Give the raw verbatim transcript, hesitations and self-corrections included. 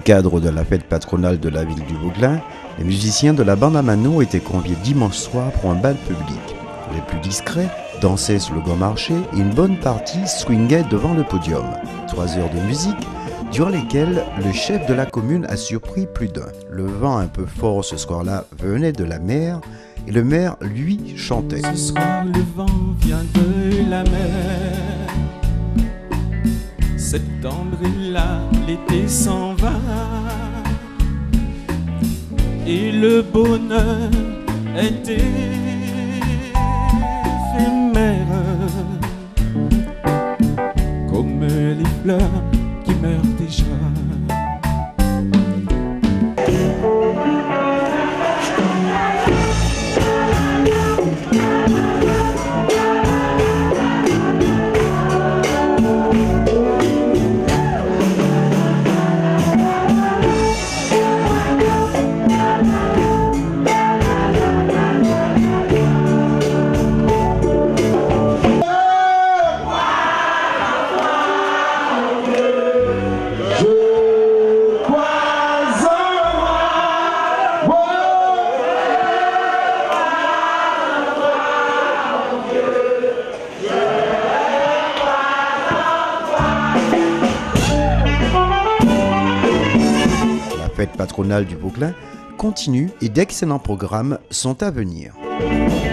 cadre de la fête patronale de la ville du Vauclin, les musiciens de la bande à Mano étaient conviés dimanche soir pour un bal public. Les plus discrets dansaient sur le grand marché et une bonne partie swingait devant le podium. Trois heures de musique, durant lesquelles le chef de la commune a surpris plus d'un. Le vent un peu fort ce soir-là venait de la mer et le maire, lui, chantait. Ce soir le vent vient de la mer. Septembre est là, l'été s'en va. Et le bonheur est éphémère, comme les fleurs qui meurent déjà. La fête patronale du Vauclin continue et d'excellents programmes sont à venir.